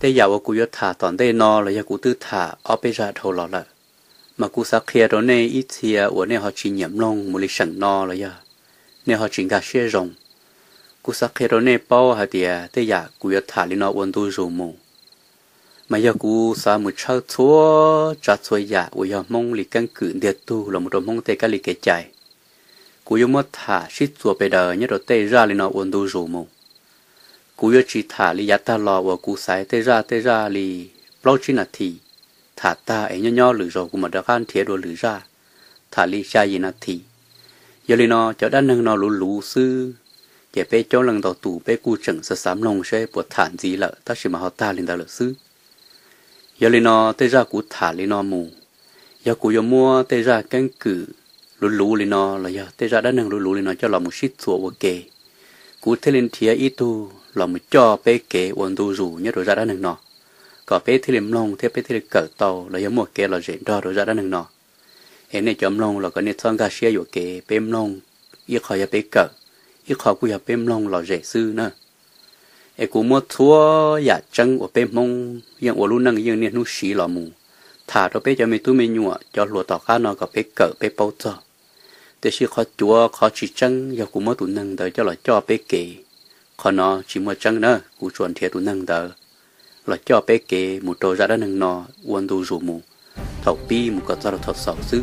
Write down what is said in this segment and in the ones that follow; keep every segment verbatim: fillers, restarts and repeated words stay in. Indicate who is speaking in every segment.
Speaker 1: tê giàu cú yo thả tòn tê no là ya cú tư thả ở bây giờ thầu lọ lợ mà cú sa kia đó nè ít thì ở nè họ chỉ nhẩm long một lịch sẵn no là ya nè họ chỉ gà xe rồng cú sa kia đó nè bao hạt địa tê già cú yo thả lên nó uốn tu rồi mù mà ya cú sa một cháo chúa chặt chúa ya ở ya mong lịch căn cứ địa tu là một đồ mong tê cái lịch cái chạy cú yo mất thả xít chúa bây giờ nhớ đồ tê ra lên nó uốn tu rồi mù cú yo chỉ thả li yat ta lo và cú sai tê ra tê ra li bao chi nát thì thả ta ấy nhỏ nhỏ lử rồi cú mà đã khăn thiệt đồ lử ra thả li xa gì nát thì giờ li nó cho đan nâng nó lú lú sư để bé cho lần đầu tủ bé cú chẳng sợ sám lòng sẽ buộc thản gì lợ ta chỉ mà họ ta lên ta lợ sư giờ li nó tê ra cú thả li nó mù giờ cú yo mua tê ra căn cứ lú lú li nó là giờ tê ra đan nâng lú lú li nó cho lòng một xít sủa và kề cú thế lên thiệt ít tu là một cho bé kế uốn tu rủ nhất rồi ra đã nâng nọ, có bé thì liềm long thế bé thì cỡ tàu là giống một kế là dễ đo rồi ra đã nâng nọ, em này chấm long là có nên thon gà xe dụ kế bém long, ít khỏi ya bé cỡ, ít khỏi cũng ya bém long là dễ sư nữa, em cũng mua thua ya trắng của bém mông, yang uốn luôn nâng yang nên nu xí là mù, thả cho bé cho mình tu mình nhụa cho lúa tàu cá nó có bé cỡ bé bao giờ, để chỉ khó chúa khó chỉ trắng, ya cũng mua tụ nâng tới cho là cho bé kế còn nó chỉ một trăng nữa cú chuẩn thiệt tụ nâng đỡ là cho bé kế một đồ ra đã nâng nó uốn tu rủ mù thầu pi một cái ra thầu sầu xứ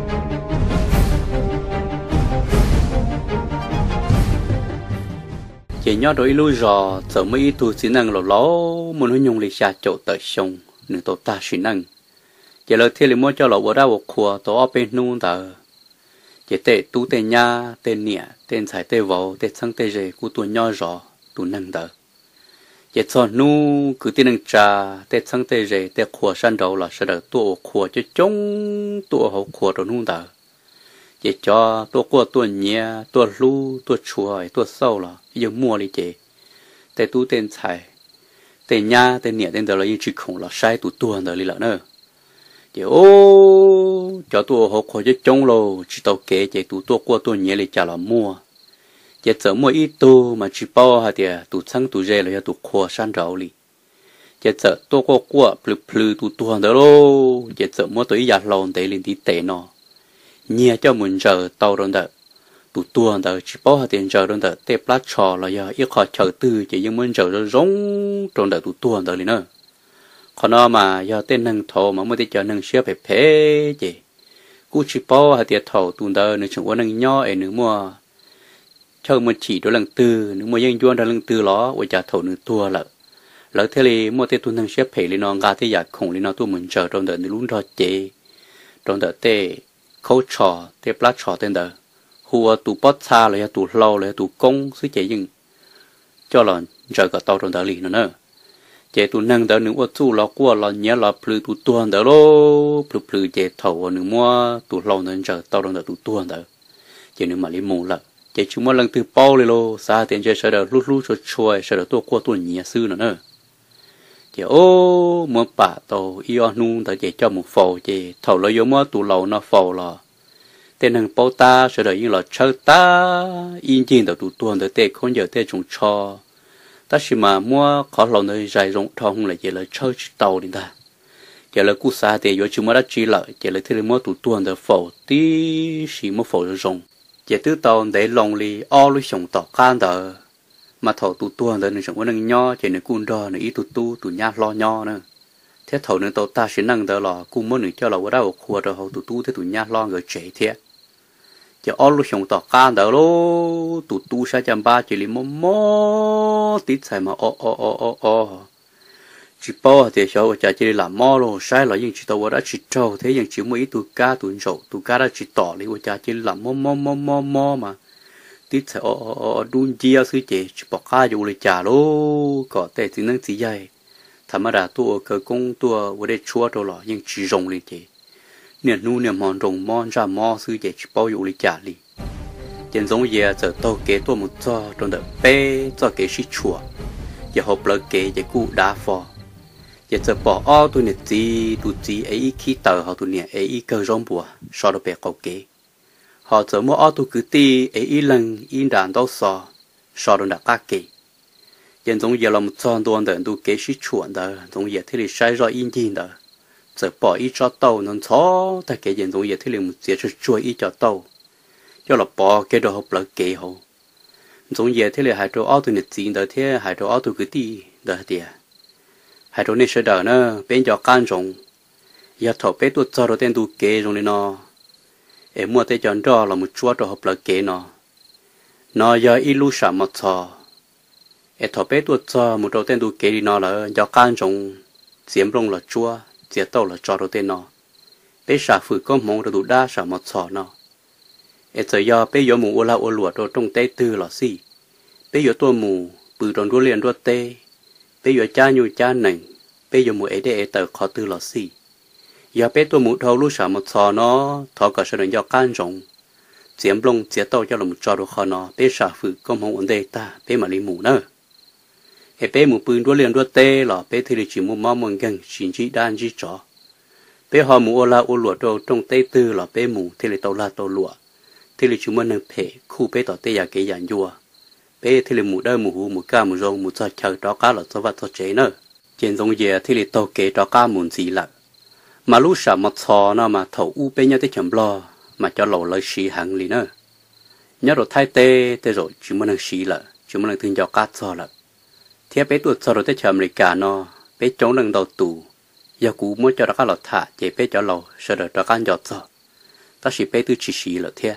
Speaker 1: chỉ nhớ đôi lui rò giờ mấy tu chỉ nâng lỗ lỗ muốn hướng nhung lịch xa chỗ tới sông nửa tổ ta chỉ nâng chỉ lời thiên lý mua cho lỗ bữa ra một khua tổ ở bên nu đỡ chỉ tệ tu tệ nha tệ nhẹ tên xài tệ vào tệ sang tệ rể của tu nhỏ rõ tu nâng đỡ chỉ cho nu cứ tin nâng trà tệ sang tệ rể tệ khua san đầu là sẽ đỡ tu khua cho chống tu hậu khua rồi nu đỡ chỉ cho tu khua tu nhẹ tu lu tu chuối tu sâu là giờ mua đi chỉ tệ tu tên xài tệ nha tệ nhẹ tên đỡ là những chuyện khủng là sai tu tu đỡ đi là nữa chỉ ô cho tôi học khỏi cho trông lô chỉ tàu kế chỉ tụ tôi qua tôi nhớ lại trả là mua chỉ giờ mua ít tu mà chỉ bao hạt tiền tụ sang tụ dễ là tụ khoa san rau li chỉ giờ tôi qua qua plu plu tụ tu hàng đó lô chỉ giờ mua tôi giặt lon để lên tí tệ nó nhẹ cho mình giờ tàu rồi đó tụ tu hàng đó chỉ bao hạt tiền giờ rồi đó tép lá trò là giờ ít khó chờ tư chỉ những mình giờ rồi rống rồi đó tụ tu hàng đó li nữa còn nó mà do tên nâng thầu mà mới đi cho nâng xếp phải phê chứ cú chỉ bao hạt tiền thầu tuần đó nếu chẳng có nâng nhỏ ấy nữa mua cho một chỉ đó lần tư nếu mua dân chuan đó lần tư ló với trả thầu nữa tua lợ lỡ thế thì mua tên tuần nâng xếp phải lên nó gà thế giả khủng lên nó tu mình chờ trong đợt nếu luôn đó chế trong đợt tê khâu trò tê plát trò tên đợt hùa tụ bót xa là tụ lâu là tụ công xứ chế nhưng cho là chờ cả tàu trong đợt lì nữa nữa chế tụ nâng đỡ nữa chú lọ qua lọ nhớ lọ plu tụ tuôn đỡ lô plu plu chế thầu nữa mua tụ lâu nữa chờ tao đang đỡ tụ tuôn đỡ chế nữa mà lấy mù lợ chế chúng mua lần từ bao lên lô xa tiền chế sợ đỡ lút lút cho chuối sợ đỡ tua qua tuôn nhẹ sư nữa nữa chế ô mua bả tàu ion nu đỡ chế cho một phò chế thầu lọ vô mua tụ lâu nó phò lọ tên hàng bao ta sợ đỡ những lọ chơi ta in trên đỡ tụ tuôn đỡ tê không giờ tê chúng cho ta chỉ mà mua khó lòng nơi dài rộng thong là chỉ là chơi tàu đi ta chỉ là cú sa thì do chúng mà đã chỉ lợi chỉ là thứ mua tụ tuần để phổ tí chỉ mua phổ rộng chỉ từ tàu để lòng li o lui sống tàu can đờ mà thầu tụ tuần để nó sống có năng nho chỉ là cún đò nó ít tụ tu tụ nhát lo nho nữa thế thầu nữa tàu ta chỉ năng đờ là cú muốn nữa cho là ở đâu khua rồi hậu tụ tu thế tụ nhát lo người trẻ thế chỉ ở lúc sống tao can đó lô tụt tu sa chăm ba chỉ li mò mò tít sai mà o o o o o chỉ bao thì cháu cha chỉ làm mò lô sai là những chỉ tao đã chỉ trâu thế những chỉ mấy tụi cá tụi sầu tụi cá đã chỉ tỏ li cha chỉ làm mò mò mò mò mò mà tít sai o o o đun chia xứ chỉ chỉ bỏ cá vô li cha lô có thể chỉ năng chỉ dây thầm ra tua cơ công tua vừa để chua đâu là những chỉ rồng li chỉ nè nu nè mòn rồng mòn ra mò sư dễ bao nhiêu lý trả lý trên giống giờ giờ tao kế tôi một cho trong đợt bé cho kế sĩ chùa giờ hộp lỡ kế giờ cụ đá phò giờ giờ bỏ o tôi nè gì tôi gì ấy khi tờ họ tôi nè ấy cơ rong bùa so được bé cầu kế họ giờ mua o tôi cứ ti ấy lần in đàn đâu so so được đặt cá kế hiện giống giờ là một tròn tuần đợn tu kế sĩ chuẩn đó giống giờ thế thì sai rồi in tin đó giờ bỏ ít cho tàu nó chó ta kể hiện giống giờ thế thì một giờ cho chui ít cho tàu cho là bỏ cái đồ học là kế hồ giống giờ thế là hai chỗ auto nhật tin đó thế hai chỗ auto cứ đi đó thì hai chỗ này sẽ đỡ nữa bên cho can rồng giờ thọ bé tuột cho đồ tên tu kế rồi nó em mua tay chọn cho là một chúa đồ học là kế nó nó giờ ilu sa một thọ em thọ bé tuột cho một đồ tên tu kế đi nó là do can rồng diễm rồng là chúa diệt tàu là cho đồ tên nó bé sa phụ có mong đồ đa sa một thọ nó em giờ giờ bé giờ mù la ô lụa đồ trong tay tư là gì bé giờ tua mù bự tròn đua liền đua tê bé giờ cha nhu cha nành bé giờ mù ấy để tờ khó tư là gì giờ bé tua mù thâu lúc sa một thọ nó thọ cả sự do can rồng diễm rồng diệt tàu cho là một cho đồ khó nó bé sa phụ có mong ổn đây ta bé mà đi mù nữa em bé mù bự đua liền đua tê là bé thì chỉ mù mong mong gần chỉ chỉ đan chỉ chó bé họ mù ô la ô lụa đồ trong tay tư là bé mù thì là tàu la tàu lụa thì là chúng mình nên phải khu bé tỏ tây nhà cái dạng vua bé thì là một đời một hú một ca một rong một giờ chờ đó cá là cho vật cho chế nữa trên giống gì thì là tàu kế đó cá muốn gì là mà lúc sao mà thò nó mà thầu u bé nhau tới chấm lo mà cho lẩu lời xì hàng lì nữa nhớ rồi thay tê tê rồi chúng mình nên xì là chúng mình nên thương cho cá cho là thế bé tuột cho rồi tới chấm lì cả nó bé chống lần đầu tù giờ cú muốn cho đó cá lọt thả chế bé cho lẩu sợ được đó cá giọt cho ta chỉ bé tu chỉ xì là thế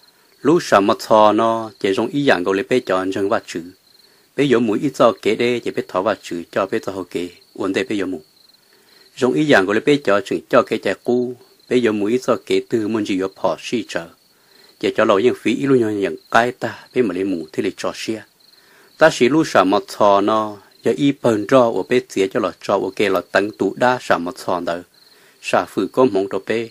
Speaker 1: lúc sao mà thò nó chỉ dùng ý dạng gọi là bé chọn chân vật chữ bé dùng mũi ít cho kế đê chỉ bé thọ vật chữ cho bé cho hậu kế ổn định bé dùng mũi dùng ý dạng gọi là bé chọn chữ cho cái trái cú bé dùng mũi ít cho kế từ muốn chỉ có bỏ xí trở chỉ cho lâu những phí ít luôn những cái ta bé mà lấy mũi thì lấy cho xia ta chỉ lúc sao mà thò nó giờ y bận cho ở bé xía cho là cho ok là tăng tụ đa sao mà thò đó sao phụ có mong cho bé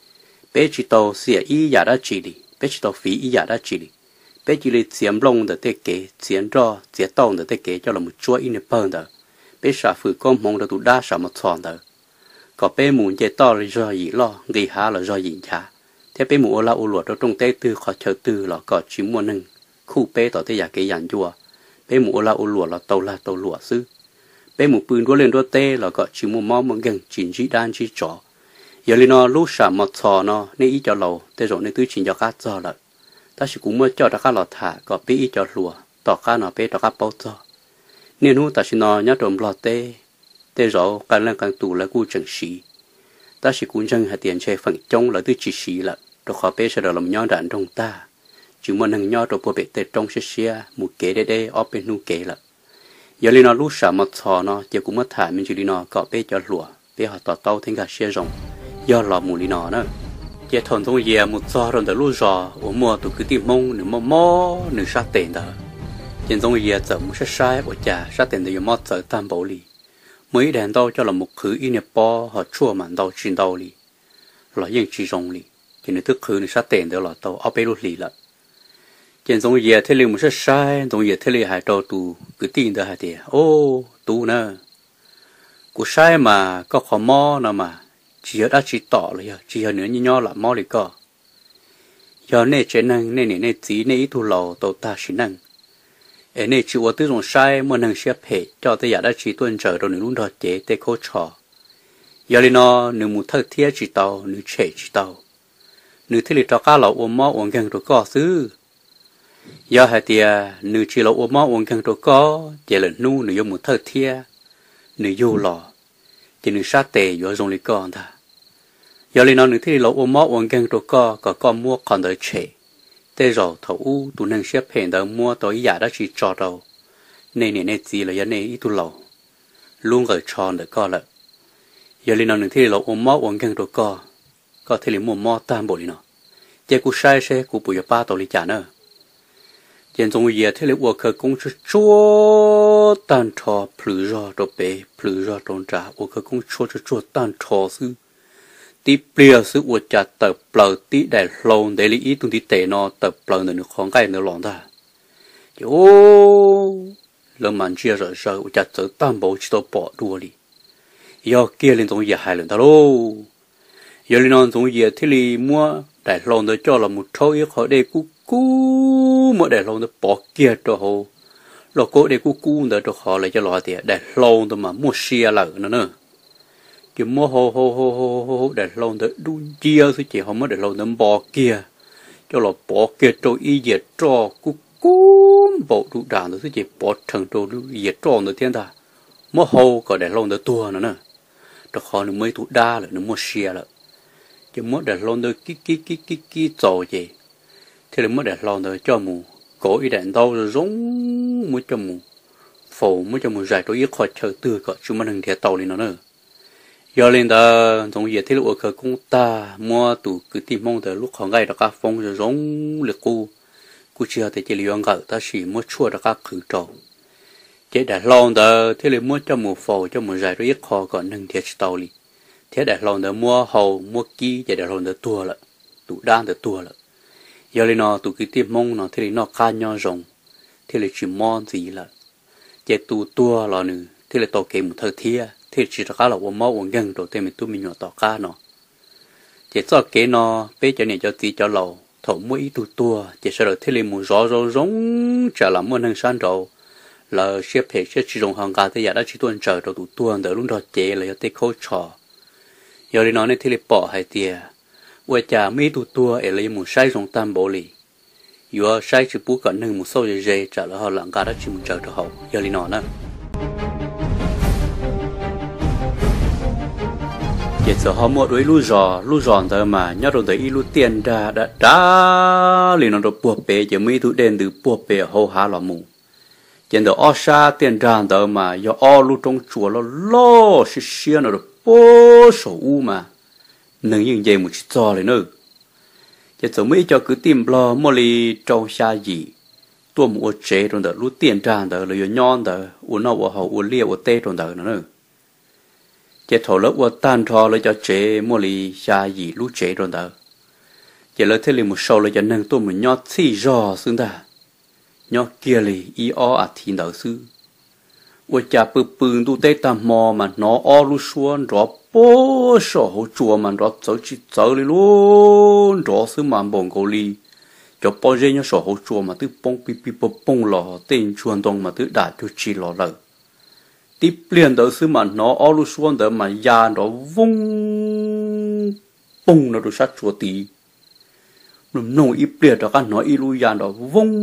Speaker 1: bé chỉ tàu xía ý giả đã chỉ đi bé chỉ tàu phí ý giả đã chỉ đi bé chỉ lấy chiếm lông để thiết kế chiếm cho chiếm tàu để thiết kế cho là một chuỗi in bận đó bé sao phụ có mong được tụ đa sao mà thò đó có bé muốn chơi to là do gì lo đi há là do gì chả thế bé muốn là u lụa đó trong tay tư khó chờ tư là có chỉ muốn nâng khu bé tàu thế giả cái dạng chùa bé muốn là u lụa là tàu là tàu lụa sư bé muốn pươn đua lên đua tê là có chỉ muốn mò muốn gần chỉ chỉ đan chỉ chó giờ li nó lúc sao mà thò nó nên ý cho lầu thế rồi nên tứ chỉ cho cá cho là ta chỉ cũng mới cho đã cá lọt thả có bé ý cho lùa tỏ cá nó bé tỏ cá bao cho nên hú ta chỉ nó nhớ trộm lọt tê tê rồi càng lên càng tù là cú chẳng xí ta chỉ cũng chẳng hạt tiền chơi phần trong là tứ chỉ xí là rồi khó bé sẽ được làm nhớ đạn trong ta chỉ muốn hàng nhớ rồi bộ bể tê trong xe xe một kế đê đê ở bên nu kế là giờ li nó lúc sao mà thò nó chỉ cũng mất thả mình chỉ li nó có bé cho lùa bé họ tỏ tàu thành cả xe rồng do lò mù li nó nữa chỉ thằng trong nhà một giò rồi từ lúc giò ở mùa tụi cứ tìm mông nửa mò mò nửa sát tiền đó trên trong nhà giờ một sát sai ở nhà sát tiền thì mò giờ tam bảo li mấy đàn đâu cho là một khứ in po họ chua mặn đâu chín đâu li là những chỉ rồng li chỉ nên thức khứ nửa sát tiền đó là tàu ở bên lúc li là trên trong nhà thế li một sát sai trong nhà thế li hai trâu tụ cứ tin đó hai tiền ô tụ nữa của sai mà có khó mò nào mà chỉ ở đó chỉ tỏ là chỉ ở nữa như nhau là mò lại co giờ này chế năng này này này chỉ này ít thu lầu tàu ta chỉ năng ở này chỉ ở tư dụng sai mà năng xếp hệ cho tới giờ đã chỉ tuân trở rồi luôn đó chế tới khó trò giờ này nó nếu muốn thợ thiết chỉ tàu nếu chế chỉ tàu nếu thế thì cho cá lẩu ôm mò ôm gần rồi co xứ giờ hai tia nếu chỉ lẩu ôm mò ôm gần rồi co chỉ là nu nếu dùng một thợ thiết nếu vô lò chỉ nếu sát tệ vô dùng lý con ta giờ lên nó nếu thì lẩu ôm mò ôm gần rồi co có con mua còn đợi chế tê rồi thầu u tụ năng xếp hệ đỡ mua tới giả đã chỉ cho đâu nên này này gì là giờ này ít tu lẩu luôn gửi tròn để co lại giờ lên nó nếu thì lẩu ôm mò ôm gần rồi co có thể là mua mò tam bộ đi nó chỉ cú sai sẽ cú bùi ba tổ lý trả nữa trên trong giờ thế là work cơ công chúa chúa tan trò phứ ra đồ bể phứ ra tròn trả work cơ công chúa chúa chúa tan trò sư tí bia sư work trả tập bờ tí đại lâu để lý ý tung tí tệ nó tập bờ nữa không cái nữa lỏng ta ô lần mà chia rồi rồi work trả tới tam bộ chỉ tao bỏ đua đi giờ kia lên trong giờ hai lần ta lô giờ lên non trong giờ thế là mua đại lâu để cho là một số ít khỏi đây cú cú mà để lâu nó bỏ kia cho hồ lo cố để cú cú đỡ cho họ lại cho lọ thì để lâu thôi mà mua xe lợ nữa nữa chỉ mua hồ hồ hồ hồ hồ để lâu đỡ đun chia thôi chỉ họ mới để lâu đỡ bò kia cho lọ bò kia trôi y dệt trò cú cú bộ đủ đàn thôi chỉ bò thằng trôi dệt trò nữa thiên ta mua hồ còn để lâu đỡ tua nữa nữa cho họ nó mới tụ đa là nó mua xe lợ chỉ mua để lâu đỡ kí kí kí kí kí trò gì thì là mới để lâu đỡ cho mù cổ ý đạn đâu rồi giống mới cho mù phổ mới cho mù dài tôi ít khỏi chờ từ cả chúng mình đừng thiệt tàu lên nó nữa giờ lên đó trong giờ thế lúc ở công ta mua tủ cứ tìm mong tới lúc họ ngay đó các phong rồi giống lực cu cu chia thì chỉ liều ngợ ta chỉ mua chua đó các khử trâu chế để lâu đó thế là mua cho mù phổ cho mù dài tôi ít khỏi còn đừng thiệt tàu đi thế để lâu đó mua hầu mua ký để để lâu đó tua lại tủ đan để tua lại giờ lên nó tụ cái tiêm mông nó thế nó ca nhau rồng thế là chỉ mòn gì là chế tụ tua là nữa thế là tàu kém một thời thia thế chỉ là cá là uống máu uống găng rồi thế mình tụ mình nhỏ tàu cá nó chế cho cái nó bé cho này cho tí cho lầu thầu mỗi tụ tua chế sau đó thế là một gió gió giống trả làm mưa nâng san rồi là xếp hệ xếp chỉ dùng hàng cá thế giờ đã chỉ tuần trời rồi tụ tua đỡ lúc đó chế là tê khâu trò giờ lên nó này thế là bỏ hai tia vợ cha mấy tụ tua ở lấy một sai trong tam bộ lì, vừa sai chỉ bút cẩn nâng một số dây dây trả lời họ lặng cả đó chỉ một chờ cho họ, giờ đi nọ nữa. Giờ sợ họ mua đuổi lú giò, lú giòn thôi mà nhớ rồi tới lú tiền ra đã đã liền nó được buộc bể giờ mấy tụ đen từ buộc bể hậu hạ là mù, giờ đó ở xa tiền ra thôi mà giờ ở lú trong chùa nó lo xí xí nó được bố số u mà nâng những gì một chút cho lên nữa, chỉ số mấy cho cứ tìm lo mua li trâu xa gì, tua mua chế trong đó lú tiền tràn đó là nhon đó, uốn nó uốn hậu uốn lia uốn tê trong đó nữa, chỉ thầu lớp uốn tan thò lấy cho chế mua li xa gì lú chế trong đó, chỉ lấy thế li một sâu lấy cho nâng tua một nhót xì giò xương ta, nhót kia li y o à thiên đạo sư, uốn chả bự bự tu tê tam mò mà nó o lú xuân rõ bố sổ hỗ chùa mà nó走起走哩luôn rõ sư mà bông cầu li cho bao giờ nhớ sổ hỗ chùa mà tự bông pi pi bông bông lò tên chuan đông mà tự đã cho chi lò lợ tiếp liền đó sư mà nó ở lúc xuân đó mà già nó vung bông nó được sát chùa tí nó nông ít liền đó các nó ít lui già nó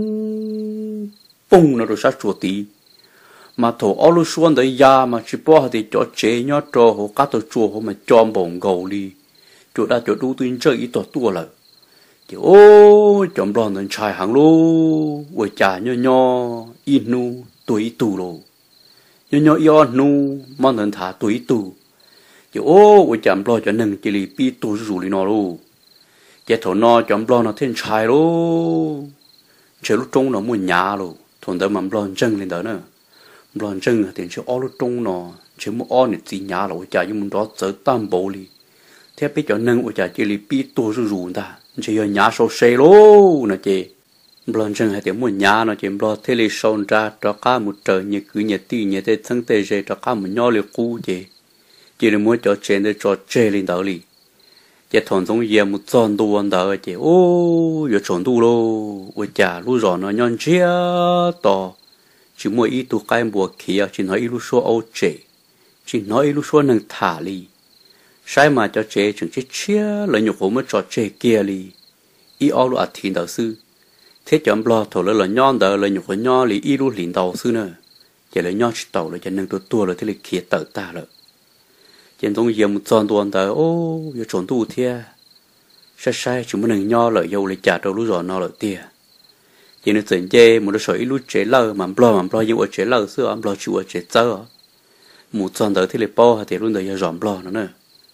Speaker 1: vung bông nó được sát chùa tí mà thổ ở lúc xuân đấy ya mà chỉ bỏ thì cho chế nhớ cho họ cắt tổ chùa họ mà cho bổng gầu đi chỗ đã chỗ đủ tuyên chơi ít tổ tua là thì ô chồng đoàn nên trai hàng lô vợ cha nhớ nhớ ít nu tuổi tù lô nhớ nhớ yêu nu mà nên thả tuổi tù thì ô vợ cha lo cho nên chỉ li pi tù rủ li nó lô cái thổ nó chồng lo nó thiên trai lô chơi lúc trông nó muốn nhà lô thằng đó mà lo chân lên đó nữa lần chân thì chỉ ở lúc trung nó chỉ muốn ở này chỉ nhà là vợ nhưng muốn đó trở tam bộ đi thế bây giờ nâng vợ chỉ là bị tổ rủ rủ ta chỉ ở nhà sâu xe lô nó chỉ lần chân hay thì muốn nhà nó chỉ lo thế là sâu ra cho cả một trời như cứ như tí như thế thân tê dễ cho cả một nhỏ liều cũ chỉ chỉ là muốn cho trên để cho chơi lên đó đi chỉ thằng giống như một tròn đu ăn đó chỉ ô giờ tròn đu lô vợ lúc rồi nó nhon chia to chỉ mỗi ít tu cái bùa kia chỉ nói ít lúc số âu chế chỉ nói ít lúc số nâng thả li sai mà cho chế chẳng chết chia lợi nhục mới cho chế kia li ít âu lúc thiên đạo sư thế chọn lo thổ lợi là nhon đỡ lợi nhục của nhon li ít lúc liền đạo sư nữa chỉ là nhon chỉ tàu là cho nâng tu tua là thế là kia tự ta rồi trên trong giờ một tròn tuần tới ô giờ tròn tu thia sai sai chúng mình nhon lợi dâu lại trả đầu lúc rồi nó lợi tia chỉ nên chỉnh chế một số ít lúc chế lơ mà lo mà lo nhiều chế lơ xưa lo chịu chế chớ một tuần tới thì lại bao thì luôn đời dọn lo nữa nè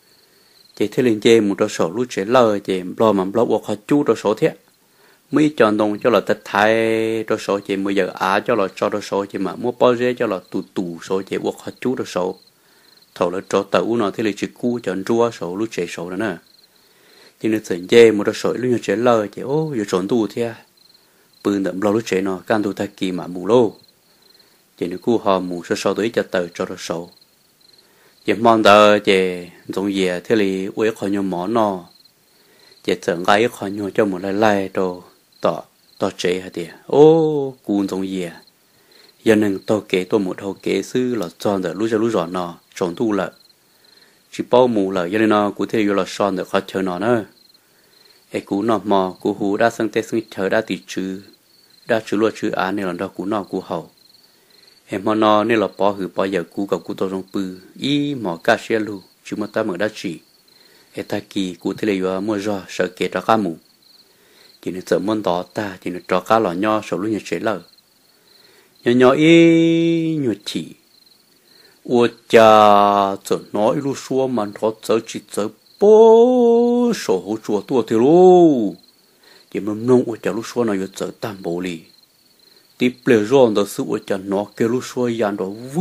Speaker 1: chỉ thế lên chế một số lúc chế lơ chỉ lo mà lo buộc họ chú đó số thế mấy chọn đồng cho là tết thái đó số chỉ bây giờ á cho là cho đó số chỉ mà mua bao giờ cho là tù tù số chỉ buộc họ chú đó số thầu là cho tàu nó thì lại chỉ cú chọn rùa số lúc chế số nữa nè chỉ nên chỉnh chế một số lúc chế lơ chỉ ô giờ chọn tù thế bưng đậm lo lúc chế nó can tu thay kỳ mà mù lô chỉ nếu cú họ mù sơ sơ tới cho tờ cho nó sâu chỉ mong tờ chỉ giống gì thế thì uế khỏi nhau món nó chỉ tưởng gái khỏi nhau cho một lai lai đồ tỏ tỏ chế hả tiệt ô cú giống gì giờ nên tôi kể tôi một hồ kể sư là chọn được lúc giờ lúc rồi nó trồng tu là chỉ bao mù là giờ nên nó cụ thể là chọn được khó chờ nó nữa ai cú nó mò cú hú đã sang tết sang chờ đã tỉ chữ đã chữ luật chữ án nên là đó cú nó cú hậu em mà nó nên là bỏ hử bỏ giờ cú gặp cú tôi trong bự ý mò cá xe lu chứ mà ta mở đã chỉ ai ta kỳ cú thế là mua giò sợ kẹt cho cá mù chỉ nên sợ món đó ta chỉ nên cho cá lò nho sầu luôn như chế lờ nhỏ nhỏ ý nhỏ chỉ ủa cha giờ nói lu xua mà nó giờ chỉ giờ bố sổ hỗ chùa tua thì lu chỉ mầm nông ủa cha lu xua nó giờ tam bộ li tiếp lệ rồi đó sự ủa cha nó kêu lu xua yàn đó vư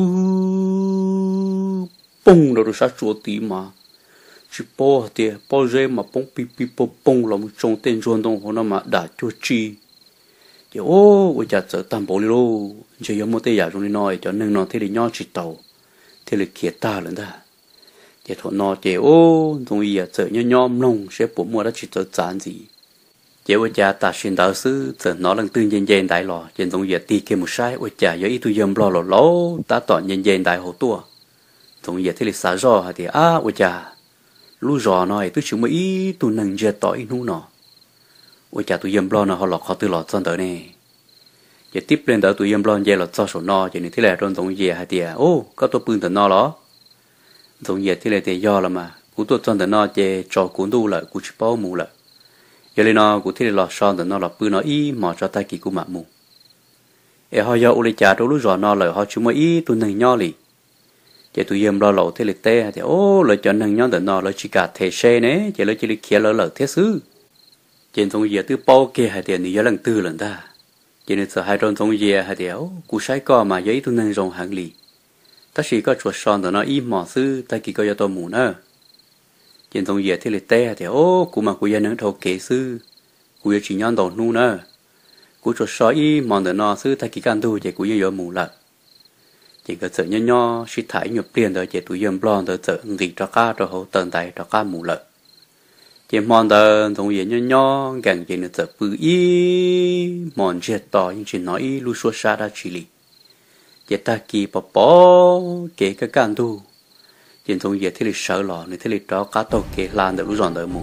Speaker 1: bông đó sát chùa tí mà chỉ bố thì bố dễ mà bông pi pi bông bông là một trong tên ruộng đông họ nó mà đã cho chi thì ô ủa cha giờ tam bộ li lu chỉ có một tay giả trong đi nói cho nên nó thế thì nhau chỉ tàu thế là kia ta lần ta để thọ nó chế ô dùng ý à sợ nhau nhom nông sẽ bổ mua đã chỉ cho chán gì chế với cha ta xuyên đạo sư sợ nó lần tương nhân dân đại lò trên dùng ý ti kia một sai với cha với ý tôi dâm lo lò lố ta tỏ nhân dân đại hồ tua dùng ý thế là xả gió thì à với cha lú giò nói tôi chịu mấy ý tôi nâng giờ tỏi nu nọ với cha tôi dâm lo nó họ lọt họ từ lọt chân tới này giờ tiếp lên đó tụi em lo về là cho số no cho nên thế là trong tổng về hay tiệt ô có tôi bưng từ no đó tổng về thế là thì do là mà cú tôi trong từ no về cho cuốn tu lại cú chỉ bao mù lại giờ lên no cú thế là lọt son từ no là bưng nó y mà cho tay kỳ cú mạ mù e họ giờ uli cha đâu lúc rồi no lại họ chỉ mới y tụi nâng nho lì giờ tụi em lo lẩu thế là tê thì ô lại cho nâng nho từ no lại chỉ cả thể xe nè giờ lại chỉ là kia lỡ lỡ thế xứ trên tổng về từ bao kia hay tiệt thì giờ lần tư lần ta cho nên giờ hai trong trong giờ hai điều cú sai co mà giấy tôi nên rong hàng lì ta chỉ có chuột son rồi nó im mỏ sư ta chỉ có cho tôi mù nữa trên trong giờ thì lịch tê thì ô cú mà cú giờ nâng thầu kế sư cú giờ chỉ nhon đầu nu nữa cú chuột son im mỏ rồi nó sư ta chỉ can tu chỉ cú giờ giờ mù lại chỉ có sợ nhon nhon suy thải nhập tiền rồi chỉ tụi em blond rồi sợ nghỉ cho cá cho hậu tận tay cho cá mù lại chỉ mong đợi đồng yên nhỏ nhỏ gần như là tập bự ý mong chết to nhưng chỉ nói lu xua xa đã chỉ lý chỉ ta kỳ bỏ bỏ kể cái can tu chỉ đồng yên thì lịch sợ lò nên thì lịch đó cá tàu kể lan được lu giòn đời mù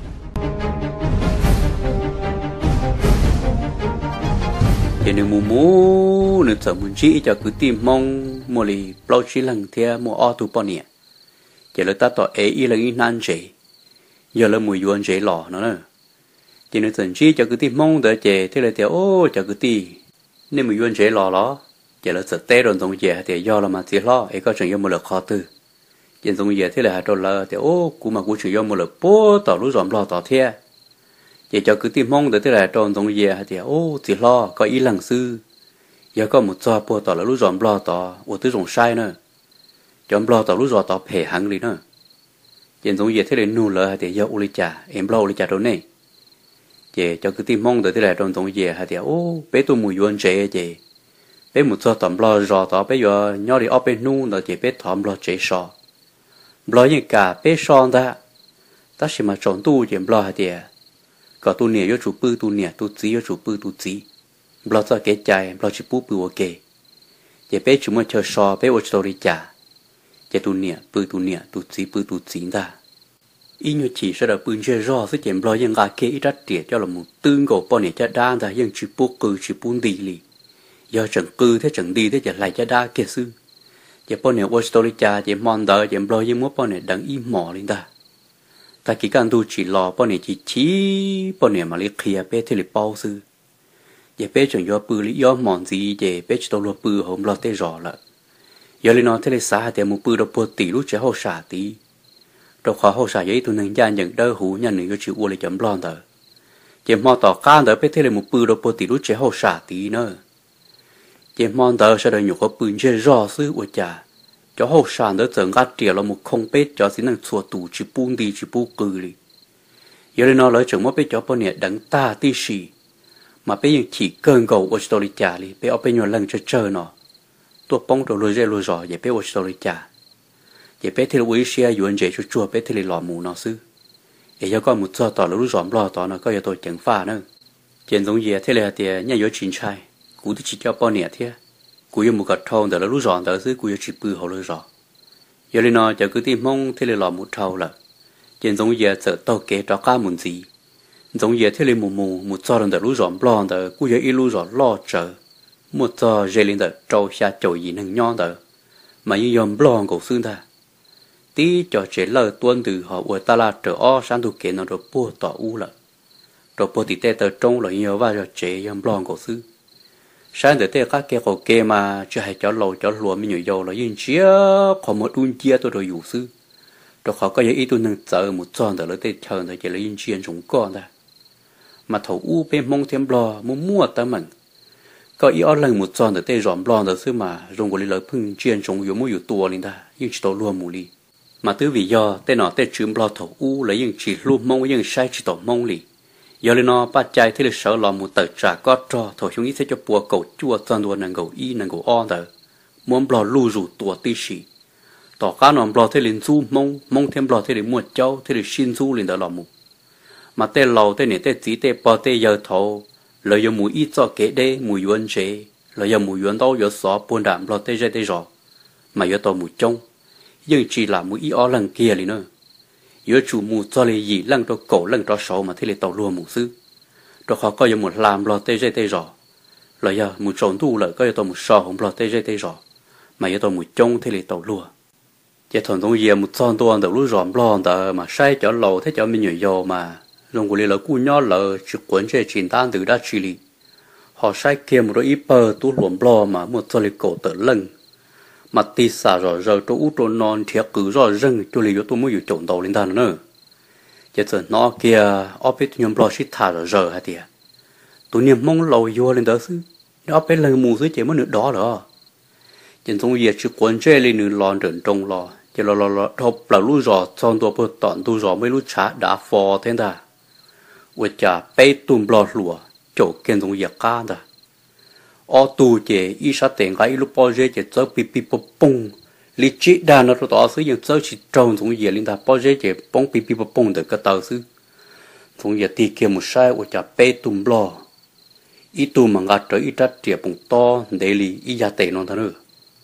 Speaker 1: chỉ nên mù mù nên sợ muốn chỉ cho cứ tìm mong mua lì bao chỉ lần theo mua ô tô bao nhiêu chỉ là ta tỏ ấy là ý nan chế giờ là mùi yuan chế lò nó nữa chỉ nên dần chi cho cái tim mong đợi chế thế là theo ô cho cái ti nên mùi yuan chế lò đó chỉ là sợ tê rồi giống chế thì do là mà chỉ lo ấy có chuyện do một lần khó tư chỉ giống chế thế là hai đôi là thì ô cũng mà cũng chỉ do một lần bố tỏ lú dòm lo tỏ thế chỉ cho cái tim mong đợi thế là tròn giống chế thì ô chỉ lo có ý lằng sư giờ có một cho bố tỏ là lú dòm lo tỏ ô tư dùng sai nữa chọn lo tỏ lú dòm tỏ phê hăng đi nữa trên giống như thế này nô lợ thì do uli cha em lo uli cha đâu này chị cho cứ tìm mong tới thế này trong giống như hay thì ô bé tôi mùi yuan chế chị bé một số tầm lo rò tỏ bé giờ nhau đi ở bên nu rồi chị bé thòm lo chế sò lo như cả bé son ta ta chỉ mà chọn tu chị lo hay thì có tu nè yo chủ bự tu nè tu chí yo chủ bự tu chí lo cho cái trái lo chỉ bự bự ok chị bé chúng mới chờ sò bé ở chỗ đi cha chỉ tu nè bự tu nè tu chí bự tu chí ta ý như chỉ sẽ là bự chơi rõ sẽ chém lo những cái kế rất tiệt cho là một tương cổ bọn này cho đa ra những chỉ bố cử chỉ bún đi li do chẳng cư thế chẳng đi thế chẳng lại cho đa kia sư chỉ bọn này ở story cha chỉ mong đợi chém lo những mối bọn này đang im mỏ lên ta ta chỉ cần tu chỉ lo bọn này chỉ chỉ bọn này mà lấy kia bé thì lấy bao sư chỉ bé chẳng do bự lý do mòn gì chỉ bé chỉ tao lo bự hôm lo tê rõ lại giờ lên nó thế là xã thì một bự đâu bự tỷ lúc trẻ hậu xả tí đâu khó hậu xả giấy tụi nâng gia nhận đỡ hú nhà nữ chịu uo lại chấm lon tờ chỉ mò tỏ can tờ biết thế là một bự đâu bự tỷ lúc trẻ hậu xả tí nữa chỉ mò tờ sẽ đợi nhục có bự chơi rõ sư của cha cho hậu xả tờ整个trẻ là một không biết cho xin năng xua tủ chỉ buông đi chỉ buông cừ đi giờ lên nó lấy chừng mất biết cho bọn này đắng ta tí xì mà biết những chỉ cơn cầu của tôi đi trả đi biết ở bên nhau lần chơi chơi nó tôi bông đồ lôi ra lôi rõ vậy biết tôi đi trả vậy biết thì tôi sẽ yuan dễ cho chùa biết thì lò mù nó sư vậy cho con một giờ tỏ lối rõ lo tỏ nó có giờ tôi chẳng pha nữa chuyện giống gì thế là thì nhà yếu chín trai cú thì chỉ cho bao nhiêu thế cú yêu một cái thôn đó là lú giòn đó xứ cú yêu chỉ bự họ lú giòn giờ lên nó giờ cứ tìm mong thế là lò một thâu là trên giống giờ sợ tao kể cho cá muốn gì giống giờ thế là mù mù một cho lần đó lú giòn blond đó cú yêu ít lú giòn lo chờ một cho dễ lên đó trâu xa trâu gì nâng nhon đó mà như giòn blond cổ xương ta tí cho chế lời tuân từ họ ở ta là trở o sáng tu kể nó rồi bua tỏ u là rồi bua thì tê tờ trông là nhiều và rồi chế giòn blond cổ xương sáng để tê các kia cổ kê mà chưa hay cho lầu cho lúa mình nhiều dầu là yên chia có một đun chia tôi rồi dụ sư rồi họ có những ý tôi nâng chờ một tròn để lấy tê chờ để chỉ là yên chia chúng con ta mà thầu u bên mong thêm blo muốn mua ta mình có ý ở lần một tròn để tê giòn blond đó sư mà dùng cái lời phun chia chúng yếu mỗi yếu tua lên ta yên chỉ tổ luôn mù li mà từ vì do tê nọ tê chìm blo thầu u lấy yên chỉ luôn mong yên sai chỉ tổ mong li giờ lên nó bắt chạy thì là sợ lòng một tờ trả có cho thổi chúng ý sẽ cho bùa cầu chua toàn đùa nàng cầu y nàng cầu o đó muốn bò lưu rủ tua tí xì tỏ cá nòng bò thế liền du mong mong thêm bò thế để mua cháu thế để xin du liền đó lòng một mà tê lầu tê này tê chỉ tê bò tê giờ thầu lời giờ mùi ít cho kế đê mùi yuan chế lời giờ mùi yuan đâu giờ xóa buồn đạm bò tê dây tê rõ mà giờ tàu mùi trông nhưng chỉ là mùi ít ó lần kia liền nữa giữa chủ mù cho lì gì lăng cho cổ lăng cho sầu mà thế là tàu lùa mù sư rồi họ có một làm lò tê dây tê rõ rồi giờ một trộn thu lại có tàu một sò không lò tê dây tê rõ mà giờ tàu một trông thế là tàu lùa giờ thuần thông gì một son tuần tàu lúa rộm lon tờ mà sai cho lầu thế cho mình nhiều dầu mà dùng cái là cú nhỏ lợ trực quấn chơi chín tan từ đã xử lý họ sai kia một đôi ít bờ tu luồng lò mà một cho lì cổ tờ lưng mà tì xả rồi rồi tôi út tôi non thiệt cứ rồi rừng tôi lấy tôi mớiอยู่trộn đầu lên tan nữa giờ giờ nó kia ở bên nhom lò xịt thả rồi rồi hả tiệt tôi niệm mong lầu vô lên đó xứ ở bên lần mù dưới chỉ mới nửa đó rồi trên trong việc chữ quấn chơi lên nửa lon trần trong lò chỉ lò lò lò thộp là lú giò trong tôi bớt tọn tôi giò mấy lú chả đã phò thế ta với chả bay tùm lò lùa chỗ kiến trong việc cá ta ở tu chế ít sát tiền cái lúc bao giờ chế chơi pi pi bông bông lý trí đàn nó đó sử dụng chơi chỉ trong trong việc linh ta bao giờ chế bông pi pi bông bông được cái tàu sư trong việc ti kia một sai với chả bay tùm lò ít tu mà ngắt tới ít đất tiệp bông to để lý ít giá tiền nó thôi nữa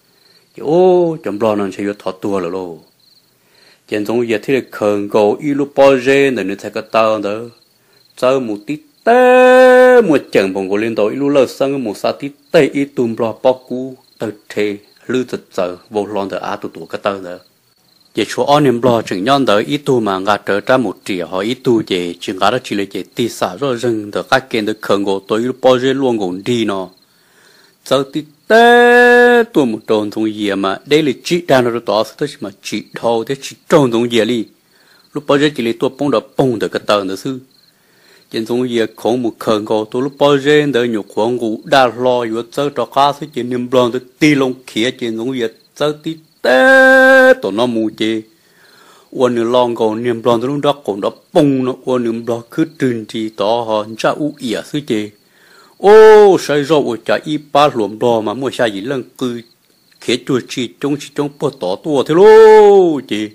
Speaker 1: ô chấm lo nó sẽ có thọ tua rồi lô trên trong việc thì là khẩn cầu ít lúc bao giờ để nó thấy cái tàu đó chơi một tí tê một trận bóng của liên đội lúc lơ sang một sa tí tê ít tùm lo bao cú tơ thề lư thật giờ vô lon từ á tụ tụ cái tàu đó về chỗ anh em lo chừng nhon tới ít tu mà ngắt trở ra một triệu họ ít tu về chừng ngắt chỉ là về tì xả rồi rừng từ các kiện được khẩn cầu tới lúc bao giờ luôn còn đi nó giờ tí tê tôi một tròn thùng gì mà đây là chỉ đàn nó đó thôi mà chỉ thâu thế chỉ tròn thùng gì đi lúc bao giờ chỉ là tôi bông được bông được cái tờ nữa sư trên thùng gì không một khẩn cầu tôi lúc bao giờ đợi nhục khoảng ngủ đã lo vừa chơi trò cá thế chỉ niệm blon tôi ti lông khía trên thùng gì chơi tí tê tôi nó mù chê uốn niệm long cầu niệm blon tôi lúc đó cũng đó bông nó uốn niệm blon cứ truyền thì tỏ họ cha u ỉa sư chê ô sai rồi ở trái y ba luồng bò mà mua sai gì lần cứ khé chua chi trong chi trong bò tỏ tua thế lô chị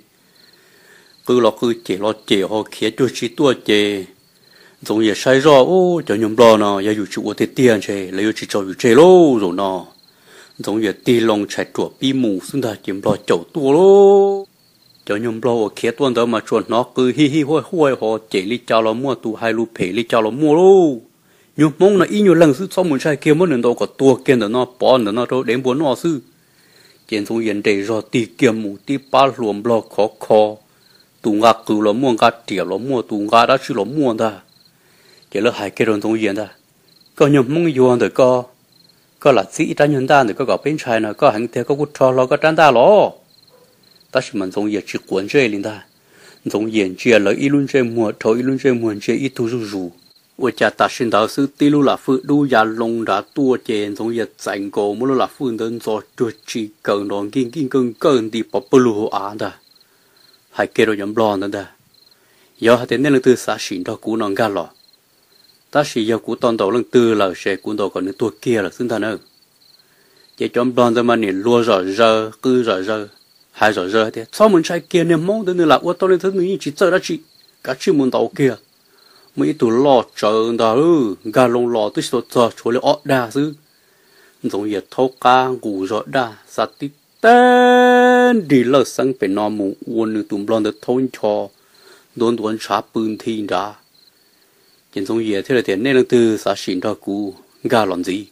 Speaker 1: cứ lo cứ chỉ lo chỉ họ khé chua chi tua chị giống như sai rồi ô cho nhom bò nó giờอยู่chịu tiền tiền chị lấy chỉ choอยู่chị lô rồi nó giống như tì lông chạy chuột bi mù xung ta chìm bò chậu tua lô cho nhom bò khé tuần đó mà chuột nó cứ hi hi hôi hôi họ chỉ đi chào nó mua tu hai lu phe đi chào nó mua lô nhiều mong là ít nhiều lần sư sau một sai kia mới lần đầu có tua kia đó nó bỏ nó nó đâu đến bốn nó sư trên xuống hiện để rồi tì kiềm mù tì ba luồng bò khó khó tụ ngạc cừu nó mua ngạc tiệp nó mua tụ ngạc đã sư nó mua ta chỉ là hai cái đồng xuống hiện ta có nhiều mong nhiều được có có là sĩ ta nhân ta được có gặp bên trái nó có hành thế có cút trò nó có trăn ta lo ta chỉ mình xuống hiện chỉ cuốn chơi lên ta xuống hiện chỉ là ít luôn chơi mua thôi ít luôn chơi mua chơi ít thu rủ rủ我家大新老师对路拉夫路亚龙拉多见从一整个木路拉夫能做做起更难更更更更的不不路啊的，还给了人乱的的，要还得那个对啥行到古能干了，但是要古当到能对了些古到可能多给了，是他呢，这种乱的嘛你落热热，cứ热热，还热热的，专门才给你忙的你啦，我到那头你一起走了去，赶去门到给。mấy tụ lò chờ đó ừ gà lông lò tới số giờ chỗ lấy ọt đà chứ giống như thâu cá ngủ rồi đa sa tít tên đi lỡ sang bên nọ mù uốn được tụm lon được thôn cho đốn đốn trả bươn thiên ra chính giống như thế là tiền nên là từ sa xin ra cú gà làm gì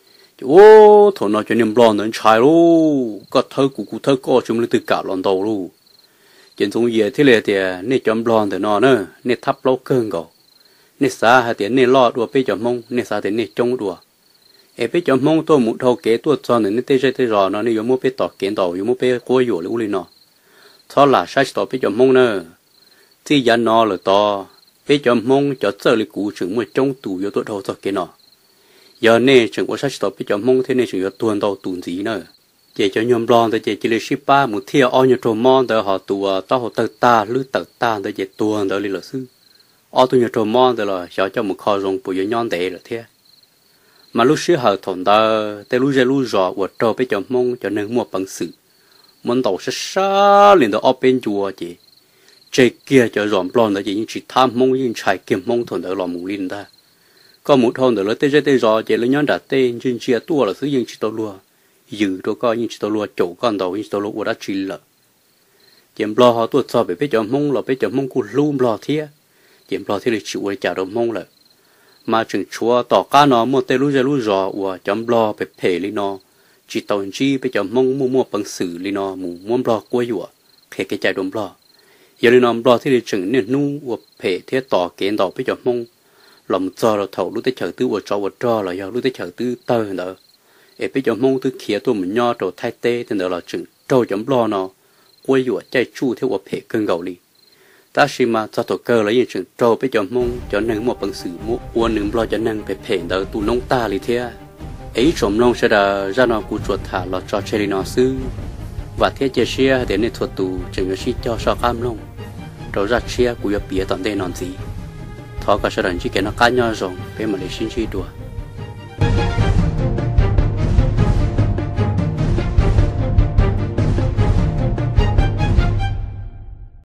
Speaker 1: ô thằng nó cho niệm lon nó chạy luôn có thơ cú cú thơ có chúng là từ cả lon đầu luôn chính giống như thế là tiền nên chấm lon từ nó nữa nên thắp lâu cơn gạo nên sa hay tiền nên lo đùa bây giờ mông nên sa tiền nên trông đùa em bây giờ mong tôi muốn thâu kế tôi cho nên tê tê rồi nó nên muốn bây tọt kiến tàu muốn bây coi dụ luôn nó thôi là sai tọt bây giờ mong nữa thì giờ nó là to bây giờ mong cho giờ lịch cũ chừng một trong tủ yếu tôi thâu cho cái nó giờ này chừng có sai tọt bây giờ mong thế này chừng yếu tuần tàu tuần gì nữa chỉ cho nhom lon tới chỉ chỉ là ship ba một thiêu ao nhiều trâu mon tới họ tụ tao họ tơ ta lư tơ ta tới chỉ tuần tới lịch sử ao tụ nhiều trâu mon tới là cho cho một kho rong bùi nhon để là thế mà lúc xưa họ thằng ta tại lúc giờ lúc rõ của trâu bây giờ mong cho nên mua bằng sự muốn tàu sẽ xa liền đó ở bên chùa chị chơi kia cho dọn plon đó chị nhưng chỉ tham mong nhưng chạy kiếm mong thằng đó làm mù linh ta có một thằng đó là tê tê rõ chị lấy nhon đặt tên nhưng chia tua là thứ nhưng chỉ tao lùa giữ đâu có nhưng chỉ tao lùa chỗ con đầu nhưng tao lùa của đã chỉ là kiếm lo họ tuột so về bây giờ mong là bây giờ mong cũng luôn lo thế kiếm lo thế là chịu ai trả đâu mong là mà chừng chúa tỏ cá nó một tay lú ra lú giò và chấm lo phải phê li nó chỉ tàu chi bây giờ mong mua mua bằng xử li nó mù muốn lo quay vợ phê cái chạy đom lo giờ li nó lo thì chừng nên nu và phê thế tỏ kiến tàu bây giờ mong lòng cho là thầu lúc tới chờ tư và cho và cho là giờ lúc tới chờ tư tơ nữa để bây giờ mong tư kia tôi mình nho rồi thay tê thì nữa là chừng trâu chấm lo nó quay vợ chạy chu theo và phê cơn gạo li ta xí mà cho tổ cơ lấy những chuyện trâu bây giờ mong cho nên một bằng sự mua uốn nướng lo cho nên phải phèn đỡ tụ nông ta li thế ấy trộm nông sẽ là ra nó cụ chuột thả lọt cho chơi nó sư và thế chơi xe để nên thuật tụ chừng nó xí cho sao cam nông rồi ra xe cụ yêu bía tận đây non gì thọ cả sẽ làm chỉ cái nó cá nhau rồi bên mà lấy xin chi đùa